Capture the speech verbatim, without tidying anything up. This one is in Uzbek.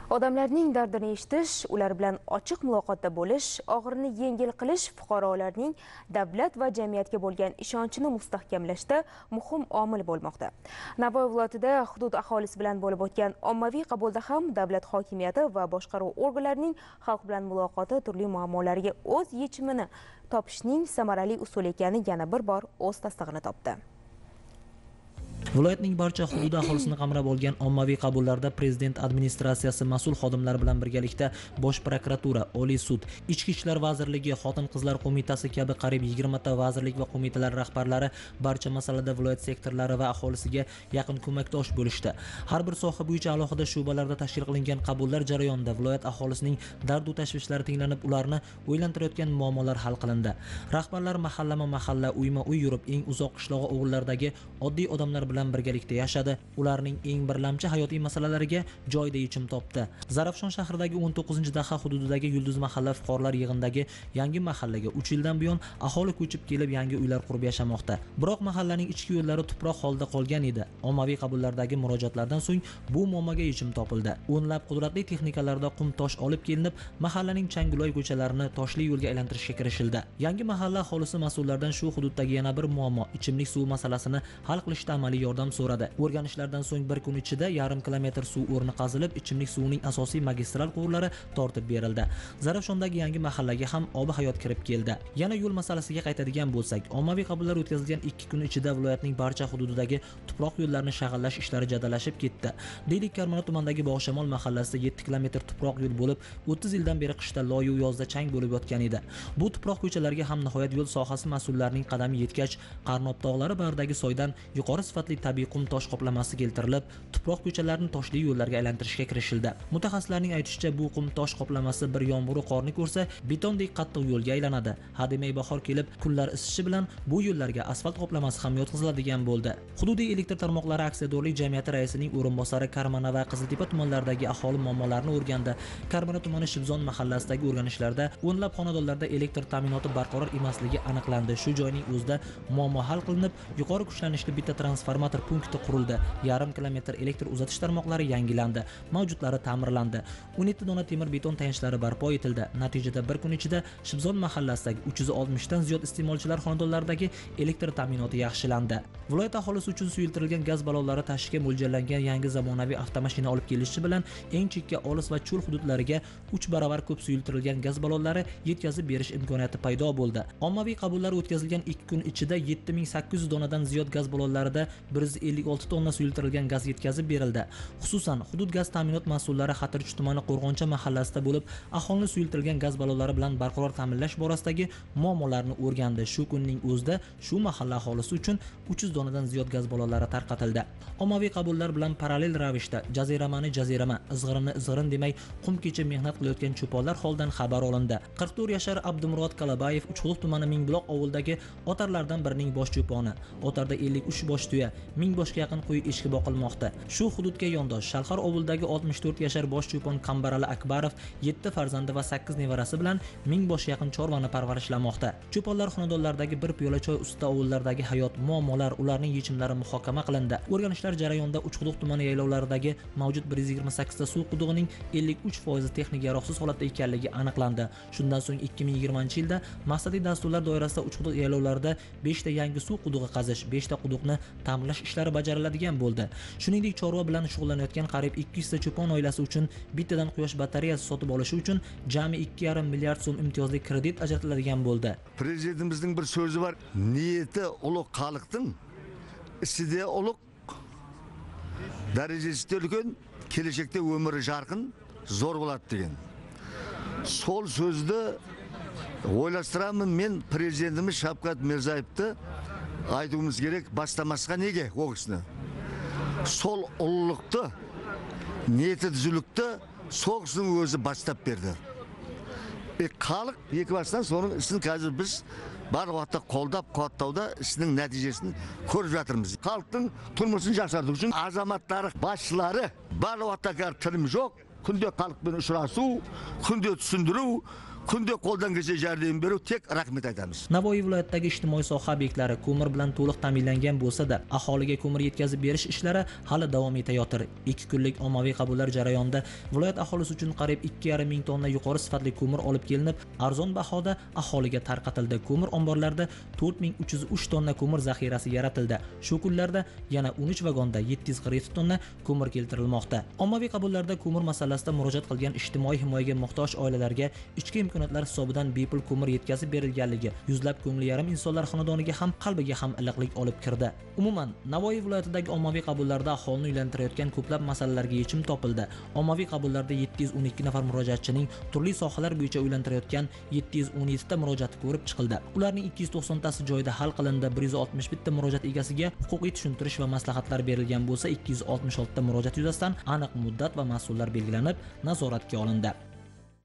Odamlarning dardini eshitish, ular bilan ochiq muloqotda bo'lish, og'irini yengil qilish fuqarolarning davlat va jamiyatga bo'lgan ishonchini mustahkamlashda muhim omil bo'lmoqda. Navoiy viloyatida hudud aholisi bilan bo'lib o'tgan ommaviy qabulda ham davlat hokimiyati va boshqaruv organlarining xalq bilan muloqoti turli muammolariga o'z yechimini topishning samarali usul ekani yana bir bor o'z tasdig'ini topdi. Viloyatning barcha hududi aholisini qamrab olgan ommaviy qabullarda prezident administratsiyasi mas'ul xodimlari bilan birgalikda Bosh prokuratura, Oliy sud, Ichki ishlar vazirligi, Xotin-qizlar qo'mitasi kabi qariyb yigirma ta vazirlik va qo'mitalar rahbarlari barcha masalada viloyat sektorlari va aholisiga yaqin ko'makdosh bo'lishdi. Har bir soha bo'yicha alohida shubalarda tashkil qilingan qabullar jarayonida viloyat aholisining dard va tashvishlari tinglanib, ularni o'ylantirayotgan muammolar hal qilindi. Rahbarlar mahallama-mahalla, uyma-uy yurib, eng uzoq qishlog'i ovullardagi oddiy odamlar bilan birgalikda yashadi. Ularning eng birlamchi hayotiy masalalariga joyida yechim topdi. Zarafshon shahridagi o'n to'qqizinchi daha hududidagi Yulduz mahalla fuqarolar yig'indagi yangi mahallaga uch yildan buyon aholi ko'chib kelib yangi uylar qurib yashamoqda. Biroq mahallaning ichki yo'llari tuproq holda qolgan edi. Ommaviy qabullardagi murojaatlardan so'ng bu muammoga yechim topildi. O'nlab qudratli texnikalarda qum tosh olib kelinib, mahallaning Changuloy ko'chalarini toshli yo'lga aylantirishga kirishildi. Yangi mahalla aholisi mas'ullardan shu hududdagi yana bir muammo, ichimlik suvi masalasini hal qilishda amaliy yordam so'radi. O'rganishlardan so'ng bir kun ichida yarim kilometr suv o'rni qazilib, ichimlik suvining asosiy magistral quvurlari tortib berildi. Zarafshondagi yangi mahallaga ham obi hayot kirib keldi. Yana yo'l masalasiga qaytadigan bo'lsak, ommaviy qabullar o'tkazilgan ikki kun ichida viloyatning barcha hududidagi tuproq yo'llarini shag'allash ishlari jadallashib ketdi. Deylik, Karmana tumanidagi Bog'shamol mahallasida yetti kilometr tuproq yo'l bo'lib, o'ttiz yildan beri qishda loyu yozda chang bo'lib yotgan edi. Bu tuproq ko'chalarga ham nihoyat yo'l sohasi mas'ullarining qadami yetgach, Qarnob tog'lari baridagi soydan yuqori sifatli tabiiy qum tosh qoplamasi keltirilib, tuproq ko'chalarni toshli yo'llarga aylantirishga kirishildi. Mutaxassislarning aytishicha, bu qum tosh qoplamasi bir yomg'ir qorni ko'rsa, betondek qattiq yo'lga aylanadi. Hademay bahor kelib, kunlar isishi bilan bu yo'llarga asfalt qoplamasi ham yotqiziladigan bo'ldi. Hududiy elektr tarmoqlari aksiyadorlik jamiyati raisining o'rinbosari Karmana va Qiziltepa tumanlaridagi aholi muammolarini o'rgandi. Karmana tumani Shibzon mahallasidagi o'rganishlarda o'nlab xonadonlarda elektr ta'minoti barqaror emasligi aniqlandi. Shu joyning o'zida muammo hal qilinib, yuqori kuchlanishli bitta transformator punkti qurildi. Yarim kilometr elektr uzatish tarmoqlari yangilandi, mavjudlari ta'mirlandi. o'n yetti dona temir beton tayanchlari barpo etildi. Natijada bir kun ichida Shibzon mahallasidagi uch yuz oltmish dan ziyod iste'molchilar xonadonlaridagi elektr ta'minoti yaxshilandi. Viloyat aholisi uchun suyultirilgan gaz ballonlari tashishga mo'ljallangan yangi zamonaviy avtomashina olib kelinishi bilan eng chekka olis va cho'l hududlariga uch baravar ko'p suyultirilgan gaz ballonlari yetkazib berish imkoniyati paydo bo'ldi. Ommaviy qabullar o'tkazilgan ikki kun ichida yetti ming sakkiz yuz donadan ziyod gaz ballonlarida bir yuz ellik olti tonna suyultirilgan gaz yetkazib berildi. Xususan, hudud gaz ta'minot mas'ullari Xatirchi tumani Qo'rg'oncha mahallasida bo'lib, aholini suyultirilgan gaz ballonlari bilan barqaror ta'minlash borasidagi muammolarni o'rgandi. Shu kunning o'zida shu mahalla aholisi uchun uch yuz donadan ziyod gaz ballonlari tarqatildi. Ommaviy qabullar bilan parallel ravishda jaziramani jazirama, izg'irinni izg'irin demay qum kecha mehnat qilayotgan cho'ponlar holdan xabar olindi. qirq to'rt yashar Abdumurod Kalabayev Uchquduq tumani Mingbuloq ovuldagi otarlardan birining bosh cho'poni. Otarda ellik uch bosh tuya, ming boshga yaqin qo'y eshki boqilmoqda. Shu hududga yondosh Shalxar ovuldagi oltmish to'rt yashar bosh cho'pon Kambarali Akbarov yetti farzandi va sakkiz nevarasi bilan ming boshga yaqin chorvani parvarishlamoqda. Cho'ponlar xonadonlaridagi bir piyola choy ustida ovullardagi hayot, muammolar, ularning yechimlari muhokama qilindi. O'rganishlar jarayonida Uchquduq tumani yaylovlaridagi mavjud bir yuz yigirma sakkiz ta suv qudug'ining ellik uch foizi texnik yaroqsiz holatda ekanligi aniqlandi. Shundan so'ng ikki ming yigirmanchi yilda maqsadiy dasturlar doirasida Uchquduq yaylovlarida besh ta yangi suv qudug'i qazish, besh ta quduqni ta'mirlash ishlari bajariladigan bo'ldi. Shuningdek, chorva bilan shug'ullanayotgan qariyb ikki yuz ta cho'pon oilasi uchun bittadan quyosh batareyasi sotib olishi uchun jami ikki yarim milliard so'm imtiyozli kredit ajratiladigan bo'ldi. Prezidentimizning bir so'zi bor. Niyati ulug' xalqning, isida ulug', darajasi ulkan, kelajakda umri jarqin, zo'r bo'ladi degan. Sol so'zni o'ylastiraman men prezidentimiz Shavkat Mirziyoyevni aytishimiz kerak, bastamasqa nega o'g'isni. Sol ulug'likni, niyati tuzuklikni so'g'isning o'zi bastap berdi. E xalq yekibasdan so'ng ishni hozir biz bir vaqtda qo'llab quvvatlashda ishning natijasini ko'rib жатырмыз. Xalqning turmushini yaxshilartirish uchun azamatlar başlari bir vaqtda tilimiz yo'q. Kunda xalq bilan uchrashuv, kunda tushundiruv, kunde qo'ldan kelsa jardam berib tek rahmat aytamiz. Navoiy viloyatidagi ijtimoiy soha obyektlari ko'mir bilan to'liq ta'minlangan bo'lsa-da, aholiga ko'mir yetkazib berish ishlari hali davom etayotir. ikki kunlik ommaviy qabullar jarayonida viloyat aholisi uchun qariyb ikki yarim ming tonna yuqori sifatli ko'mir olib kelinib, arzon bahoda aholiga tarqatildi. Ko'mir omborlarida to'rt ming uch yuz uch tonna ko'mir zaxirasi yaratildi. Shu kunlarda yana o'n uch vagonda yetti yuz qirq yetti tonna ko'mir keltirilmoqda. Ommaviy qabullarda ko'mir masalasida murojaat qilgan ijtimoiy himoyaga muhtoj oilalarga ichki imkoniyatlar hisobidan bepul ko'mir yetkazib berilganligi yuzlab ko'ngli yarim insonlar xonadoniga ham qalbiga ham iliqlik olib kirdi. Umuman, Navoiy viloyatidagi ommaviy qabullarda aholini uylantirayotgan ko'plab masalalarga yechim topildi. Ommaviy qabullarda yetti yuz o'n ikki nafar murojaatchining turli sohalar bo'yicha uylantirayotgan yetti yuz o'n yetti ta murojaati ko'rib chiqildi. Ularning ikki yuz to'qson tasi joyida hal qilindi. bir yuz oltmish bitta murojaat egasiga huquqiy tushuntirish va maslahatlar berilgan bo'lsa, ikki yuz oltmish olti ta murojaat yuzasidan aniq muddat va mas'ullar belgilanib, nazoratga olindi.